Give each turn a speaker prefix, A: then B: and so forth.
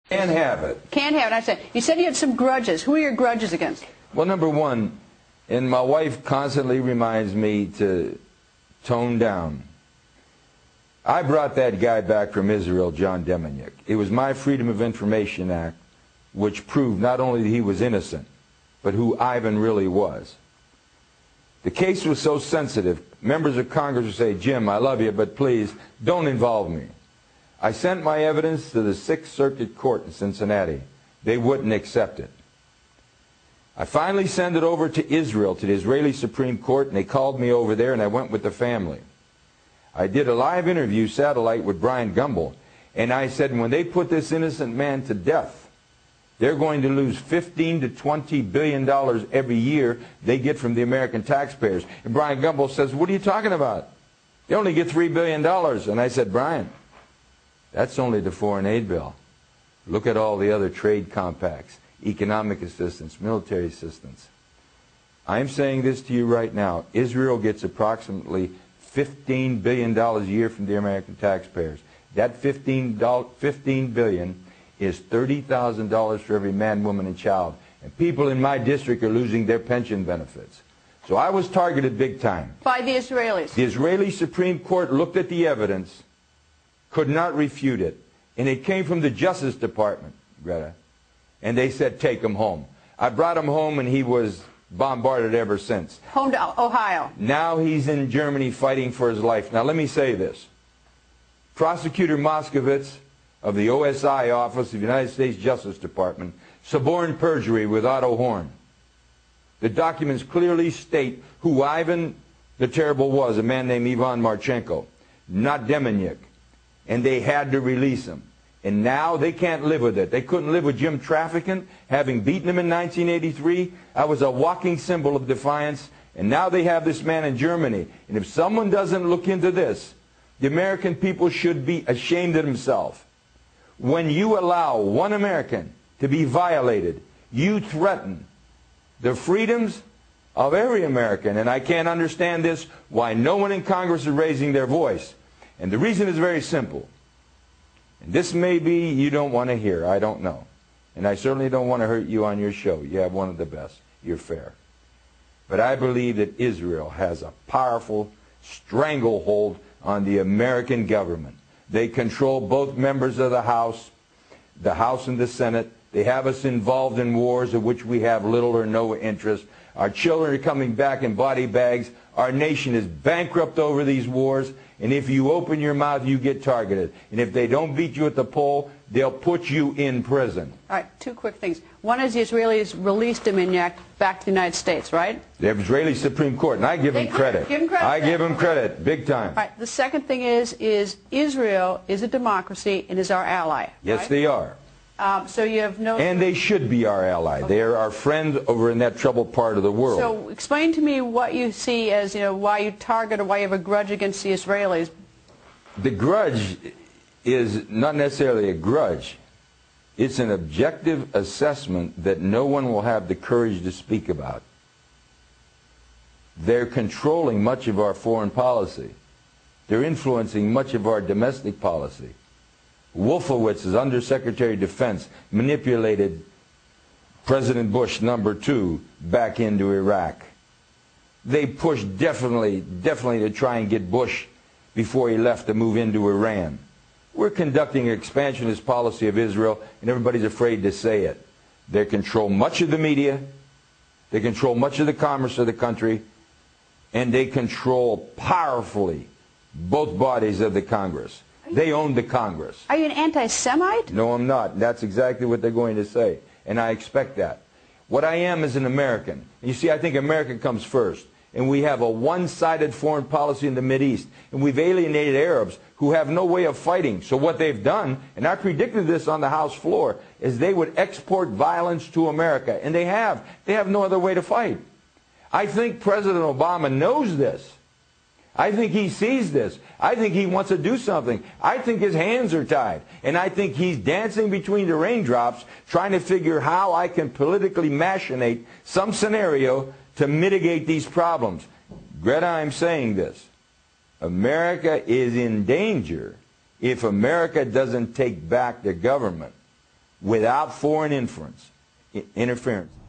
A: Can't have it.
B: Can't have it. I said, you said you had some grudges. Who are your grudges against?
A: Well, number one, and my wife constantly reminds me to tone down. I brought that guy back from Israel, John Deminick. It was my Freedom of Information Act which proved not only that he was innocent, but who Ivan really was. The case was so sensitive, members of Congress would say, Jim, I love you, but please, don't involve me. I sent my evidence to the Sixth Circuit Court in Cincinnati. They wouldn't accept it. I finally sent it over to Israel, to the Israeli Supreme Court, and they called me over there, and I went with the family. I did a live interview, satellite, with Brian Gumbel, and I said, when they put this innocent man to death, they're going to lose $15 to $20 billion every year they get from the American taxpayers. And Brian Gumbel says, what are you talking about? They only get $3 billion. And I said, Brian, that's only the foreign aid bill. Look at all the other trade compacts, economic assistance, military assistance. I'm saying this to you right now. Israel gets approximately $15 billion a year from the American taxpayers. That $15 billion is $30,000 for every man, woman, and child. And people in my district are losing their pension benefits. So I was targeted big time.
B: By the Israelis.
A: The Israeli Supreme Court looked at the evidence, could not refute it. And it came from the Justice Department, Greta. And they said, take him home. I brought him home, and he was bombarded ever since.
B: Home to Ohio.
A: Now he's in Germany fighting for his life. Now let me say this. Prosecutor Moskowitz of the OSI Office of the United States Justice Department suborned perjury with Otto Horn. The documents clearly state who Ivan the Terrible was, a man named Ivan Marchenko, not Deminick. And they had to release him. And now they can't live with it. They couldn't live with Jim Traficant, having beaten him in 1983. I was a walking symbol of defiance. And now they have this man in Germany. And if someone doesn't look into this, the American people should be ashamed of themselves. When you allow one American to be violated, you threaten the freedoms of every American. And I can't understand this, why no one in Congress is raising their voice. And the reason is very simple. And this may be you don't want to hear, I don't know. And I certainly don't want to hurt you on your show. You have one of the best. You're fair. But I believe that Israel has a powerful stranglehold on the American government. They control both members of the House and the Senate. They have us involved in wars of which we have little or no interest. Our children are coming back in body bags. Our nation is bankrupt over these wars. And if you open your mouth, you get targeted. And if they don't beat you at the poll, they'll put you in prison.
B: All right, two quick things. One is the Israelis released Deminick back to the United States, right?
A: The Israeli Supreme Court, and I give them credit.
B: Give them credit.
A: I give them credit, big time.
B: All right, the second thing is Israel is a democracy and is our ally.
A: Yes,
B: right?
A: they are.
B: So you have no...
A: And they should be our ally. Okay. They are our friend over in that troubled part of the world.
B: So explain to me what you see as, why you target or why you have a grudge against the Israelis.
A: The grudge is not necessarily a grudge. It's an objective assessment that no one will have the courage to speak about. They're controlling much of our foreign policy. They're influencing much of our domestic policy. Wolfowitz, as Undersecretary of Defense, manipulated President Bush #2 back into Iraq. They pushed definitely to try and get Bush before he left to move into Iran. We're conducting an expansionist policy of Israel, and everybody's afraid to say it. They control much of the media, they control much of the commerce of the country, and they control powerfully both bodies of the Congress. They own the Congress.
B: Are you an anti-Semite?
A: No, I'm not. That's exactly what they're going to say, and I expect that. What I am is an American. You see, I think America comes first. And we have a one-sided foreign policy in the Mideast. And we've alienated Arabs who have no way of fighting. So what they've done, and I predicted this on the House floor, is they would export violence to America. And they have. They have no other way to fight. I think President Obama knows this. I think he sees this. I think he wants to do something. I think his hands are tied. And I think he's dancing between the raindrops, trying to figure how I can politically machinate some scenario to mitigate these problems. Greta, I'm saying this. America is in danger if America doesn't take back the government without foreign interference.